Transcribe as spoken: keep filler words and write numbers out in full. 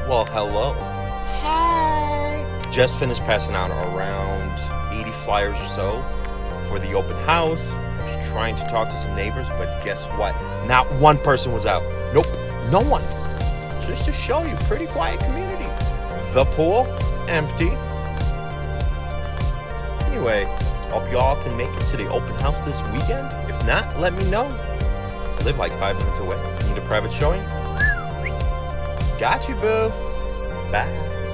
Well, hello. Hi. Just finished passing out around eighty flyers or so for the open house. Was trying to talk to some neighbors, but guess what? Not one person was out. Nope, no one. Just to show you, pretty quiet community. The pool, empty. Anyway, hope y'all can make it to the open house this weekend. If not, let me know. I live like five minutes away. Need a private showing? Got you, boo. Bye.